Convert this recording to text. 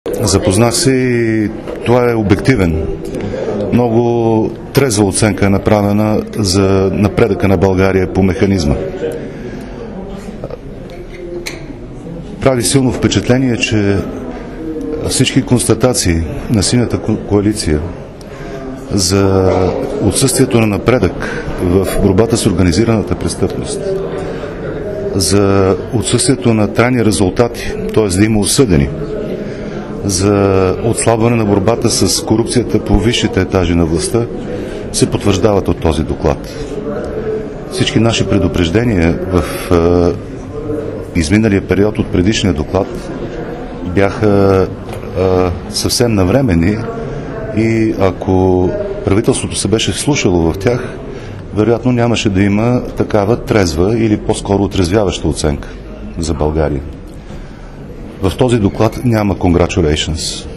Запознах се и това е обективен. Много трезва оценка е направена за напредъка на България по механизма. Прави силно впечатление, че всички констатации на Синята коалиция за отсъствието на напредък в борбата с организираната престъпност, за отсъствието на трайни резултати, т.е. да има осъдени, за отслабване на борбата с корупцията по висшите етажи на властта, се потвърждават от този доклад. Всички наши предупреждения в изминалия период от предишния доклад бяха съвсем навременни и ако правителството се беше вслушало в тях, вероятно нямаше да има такава трезва или по-скоро отрезвяваща оценка за България. В този доклад няма congratulations.